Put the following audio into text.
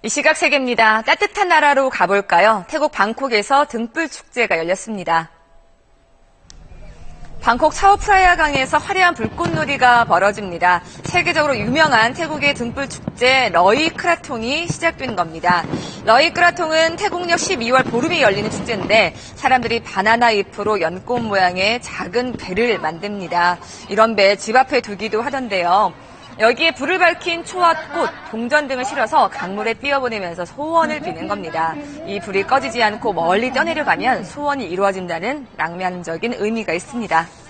이 시각 세계입니다. 따뜻한 나라로 가볼까요? 태국 방콕에서 등불 축제가 열렸습니다. 방콕 차오프라야 강에서 화려한 불꽃놀이가 벌어집니다. 세계적으로 유명한 태국의 등불 축제 러이 크라통이 시작된 겁니다. 러이 크라통은 태국력 12월 보름이 열리는 축제인데 사람들이 바나나 잎으로 연꽃 모양의 작은 배를 만듭니다. 이런 배 집 앞에 두기도 하던데요. 여기에 불을 밝힌 초와 꽃, 동전 등을 실어서 강물에 띄어보내면서 소원을 비는 겁니다. 이 불이 꺼지지 않고 멀리 떠내려가면 소원이 이루어진다는 낭만적인 의미가 있습니다.